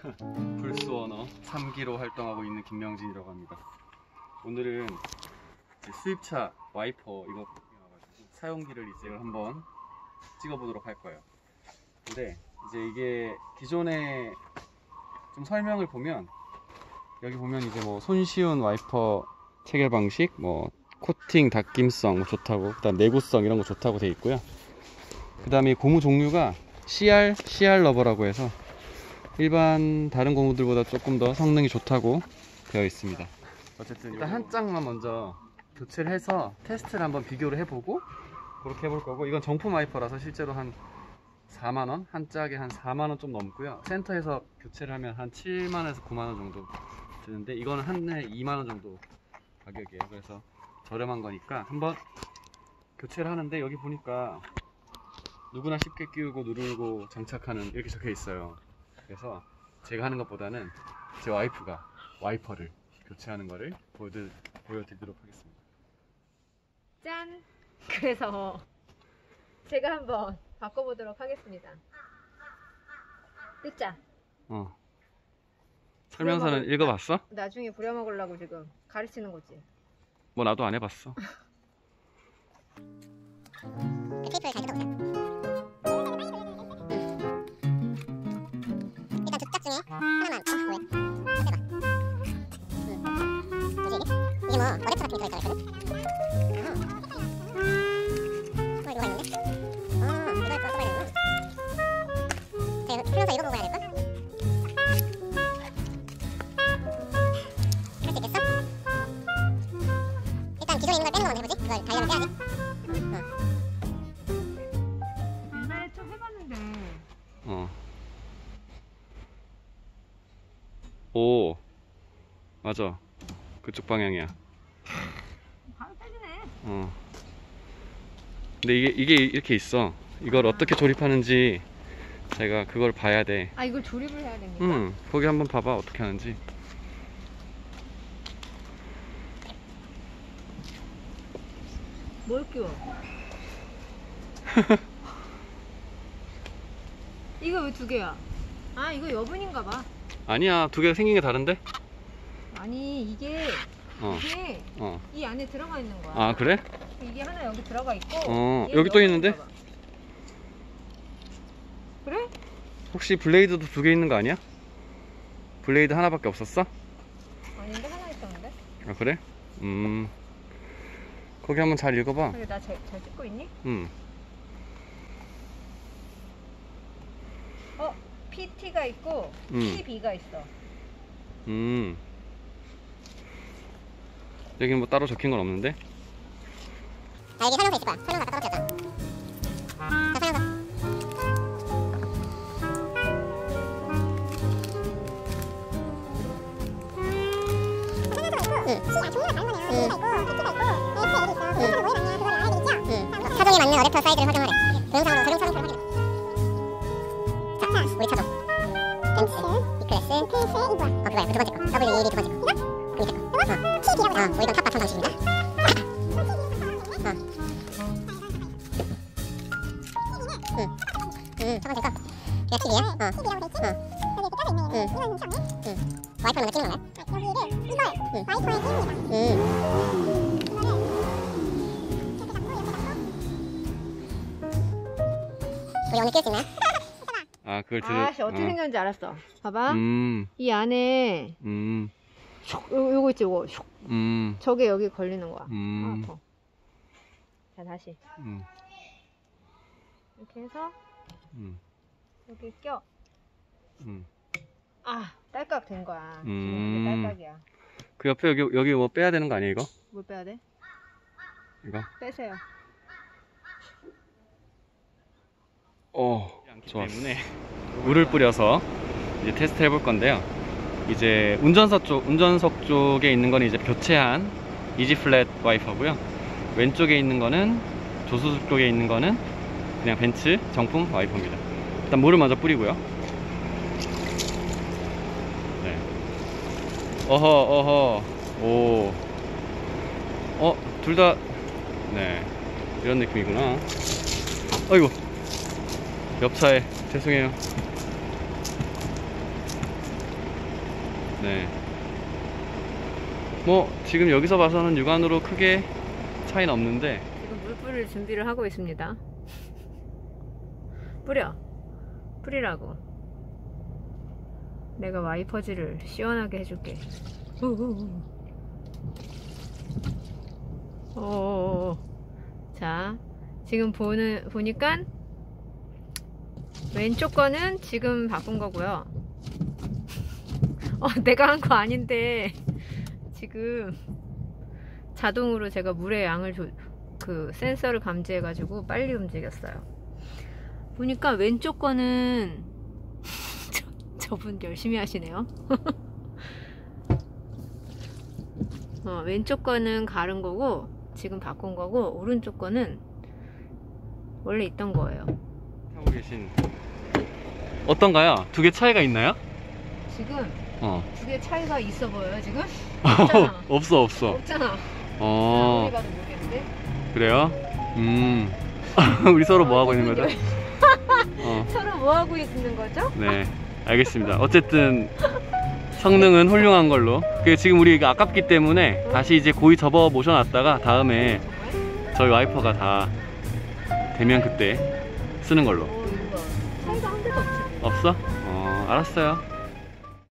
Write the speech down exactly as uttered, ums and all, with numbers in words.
불스워너 삼 기로 활동하고 있는 김명진이라고 합니다. 오늘은 이제 수입차 와이퍼 이거 사용기를 이제 한번 찍어보도록 할 거예요. 근데 이제 이게 기존에 좀 설명을 보면 여기 보면 이제 뭐 손쉬운 와이퍼 체결 방식, 뭐 코팅 닦임성 뭐 좋다고, 그다음 내구성 이런 거 좋다고 돼 있고요. 그다음에 고무 종류가 씨알, 씨알 러버라고 해서 일반 다른 고무들보다 조금 더 성능이 좋다고 되어 있습니다. 어쨌든 일단 한 짝만 먼저 교체를 해서 테스트를 한번 비교를 해보고 그렇게 해볼 거고, 이건 정품 와이퍼라서 실제로 한 사만 원? 한 짝에 한 사만 원 좀 넘고요. 센터에서 교체를 하면 한 칠만 원에서 구만 원 정도 드는데 이거는 한 해 이만 원 정도 가격이에요. 그래서 저렴한 거니까 한번 교체를 하는데, 여기 보니까 누구나 쉽게 끼우고 누르고 장착하는 이렇게 적혀 있어요. 그래서 제가 하는 것보다는 제 와이프가 와이퍼를 교체하는 거를 보여드, 보여드리도록 하겠습니다. 짠! 그래서 제가 한번 바꿔보도록 하겠습니다. 듣자. 어. 설명서는 읽어봤어? 나중에 부려먹으려고 지금 가르치는 거지. 뭐 나도 안 해봤어. 테이프를 잘 뜯어보세요. 일단 두 짝 중에 하나만. 어? 왜? 대박. 응. 뭐지 이게? 이게 뭐 어댑터 같은 게 들어있다고 했거든? 어, 이거가 있는데? 어, 이걸 또 써봐야 되는구나. 자, 이거 풀면서 읽어보고 해야 될까? 할 수 있겠어? 일단 기존에 있는 걸 빼는 거 먼저 해보지? 그걸 다이아를 빼야지. 옛날에 좀 해봤는데. 어. 오, 맞아. 그쪽 방향이야. 바로 빼지네. 어. 근데 이게 이게 이렇게 있어. 이걸 아. 어떻게 조립하는지 제가 그걸 봐야 돼. 아, 이걸 조립을 해야 됩니까? 응. 거기 한번 봐봐 어떻게 하는지. 뭘 끼워? 이거 왜 두 개야? 아, 이거 여분인가 봐. 아니야, 두 개가 생긴 게 다른데? 아니, 이게 어. 이게 어. 이 안에 들어가 있는 거야. 아, 그래? 이게 하나 여기 들어가 있고. 어, 얘는 여기 또 여분인가 있는데? 봐. 그래? 혹시 블레이드도 두 개 있는 거 아니야? 블레이드 하나밖에 없었어? 아닌데, 하나 있었는데? 아, 그래? 음. 거기 한번 잘 읽어봐. 그래, 나 잘 잘 찍고 있니? 음. 어, 피티가 있고 음. 피비가 있어. 음. 여기는 뭐 따로 적힌 건 없는데? 아, 여기 설명서 있을 거야. 설명서 아까 떨어뜨렸잖아. 자, 설명서. 차종에 맞는 어댑터 사이즈를 확인하래. 동영상으로 전용 차종표를 확인해. 자, 우리 차종 벤츠, E클래스, 피에스, 이 뭐야? 어, 그거야. 두 번째 거. 더블유 이십이 두 번째 거. 그 밑에 거. 이거? 어, 티비라고. 어, 우리 건 탑 바탕 방식입니다. 어. 응. 응, 첫 번째 거. 이거 티비야? 어. 티비라고 돼 있지? 어. 여기 이렇게 껴져 있네. 응. 이건 뭉치 없네. 응. 와이퍼를 먼저 찍는 거야? 여기를 이걸 응. 와이퍼에 끼웁니다. 응. 우리 오늘 낄 수 있나요? 아, 그걸 들을. 아씨, 어떻게 어. 생겼는지 알았어. 봐봐. 음. 이 안에 음. 요, 요거 있지, 요거. 슉. 음. 저게 여기 걸리는 거야. 음. 아, 아파. 자, 다시. 음. 이렇게 해서 음. 여기 껴. 음. 아, 딸깍 된 거야. 음. 지금 이게 딸깍이야. 그 옆에 여기 여기 뭐 빼야 되는 거 아니야, 이거? 뭘 빼야 돼? 이거? 빼세요. 어, 좋았어. 때문에 물을 뿌려서 이제 테스트 해볼 건데요. 이제 운전석 쪽, 운전석 쪽에 있는 거는 이제 교체한 이지 플랫 와이퍼고요. 왼쪽에 있는 거는 조수석 쪽에 있는 거는 그냥 벤츠 정품 와이퍼입니다. 일단 물을 먼저 뿌리고요. 네. 어허, 어허, 오, 어, 둘 다, 네, 이런 느낌이구나. 어이구. 옆차에 죄송해요. 네. 뭐 지금 여기서 봐서는 육안으로 크게 차이는 없는데 지금 물 뿌릴 준비를 하고 있습니다. 뿌려. 뿌리라고. 내가 와이퍼질을 시원하게 해줄게. 오. 자, 지금 보는 보니까 왼쪽 거는 지금 바꾼 거고요. 어, 내가 한 거 아닌데 지금 자동으로 제가 물의 양을 조, 그 센서를 감지해 가지고 빨리 움직였어요. 보니까 왼쪽 거는 저, 저분 열심히 하시네요. 어, 왼쪽 거는 가른 거고 지금 바꾼 거고, 오른쪽 거는 원래 있던 거예요. 하고 계신 어떤가요? 두 개 차이가 있나요? 지금 어. 두 개 차이가 있어 보여요 지금? 없잖아. 없어 없어. 없잖아. 어. 우리 봐도 모르겠는데. 그래요? 음. 우리 서로 뭐 하고 있는 거죠? 어. 서로 뭐 하고 있는 거죠? 네. 알겠습니다. 어쨌든 성능은 훌륭한 걸로. 그 지금 우리 아깝기 때문에 다시 이제 고이 접어 모셔놨다가 다음에 정말? 저희 와이퍼가 다 되면 그때 쓰는 걸로. 오, 이거 봐. 차이가 한 개도 없지. 없어? 어, 알았어요.